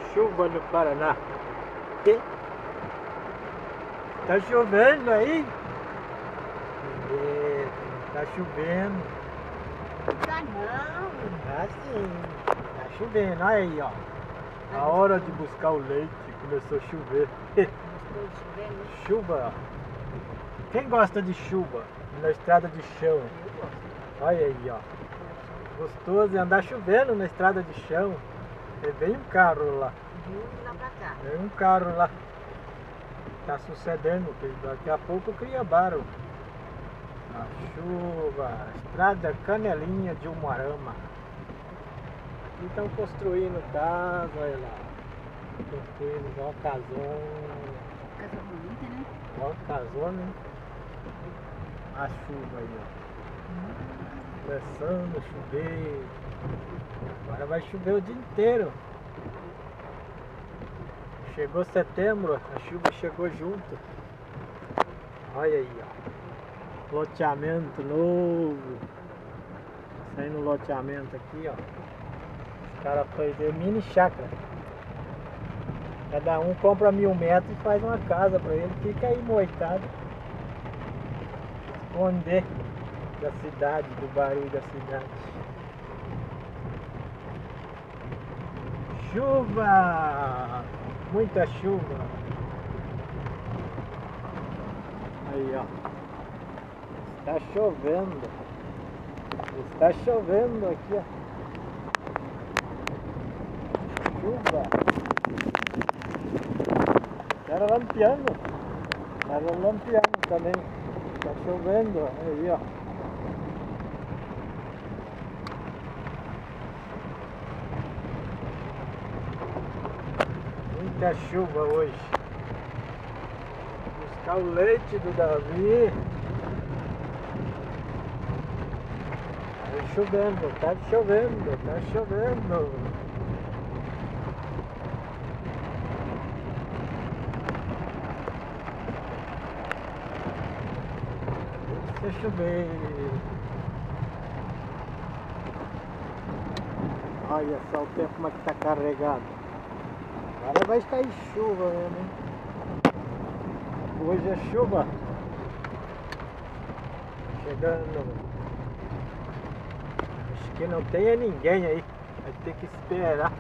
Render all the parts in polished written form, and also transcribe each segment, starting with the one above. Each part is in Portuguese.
chuva no Paraná. Tá chovendo aí? Tá chovendo. Tá não. Tá sim. Tá chovendo. Olha aí, ó. A hora de buscar o leite começou a chover. Gostou de chover, né? Chuva. Quem gosta de chuva na estrada de chão? Eu gosto. Olha aí, ó. Gostoso de andar chovendo na estrada de chão. E vem um carro lá. Viu lá pra cá. Vem um carro lá. Tá sucedendo, que daqui a pouco cria barro. A chuva, estrada Canelinha de Umuarama. Aqui estão construindo casa, olha lá. Construindo igual casona. Casa bonita, né? Igual casona, hein? A chuva aí, ó. Começando a chover. Agora vai chover o dia inteiro. Chegou setembro, a chuva chegou junto. Olha aí, ó. Loteamento novo. Saindo loteamento aqui, ó. Os caras fazem mini chácara. Cada um compra 1000 metros e faz uma casa pra ele. Fica aí moitado. Esconder da cidade, do barulho da cidade. Chuva! Muita chuva! Aí, ó. Está chovendo. Está chovendo aqui, ó. Chuva! Está lampiando. Está lampiando também. Está chovendo. Aí, ó. Muita chuva hoje. Buscar o leite do Davi. Tá chovendo, tá chovendo, tá chovendo. Deixa chover. Olha só o tempo como é que tá carregado. Agora vai cair chuva mesmo, hein? Hoje é chuva. Chegando. Acho que não tem ninguém aí. Vai ter que esperar.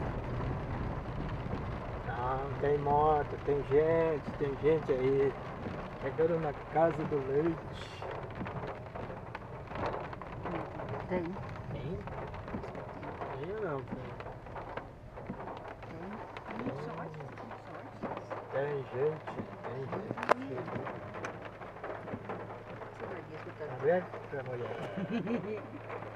Não, tem moto, tem gente aí. Chegando na casa do leite. Tem. Tem? Tem ou não? Tem sorte, tem sorte. Tem gente. Você vai ver que eu Tá vendo, mulher?